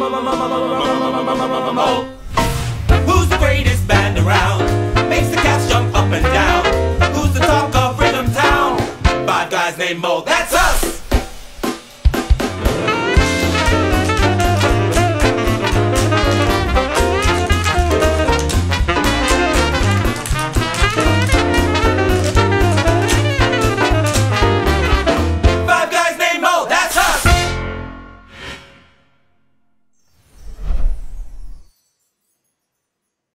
Moe. Who's the greatest band around? Makes the cats jump up and down. Who's the talk of Rhythm Town? Five Guys Named Moe, that's us!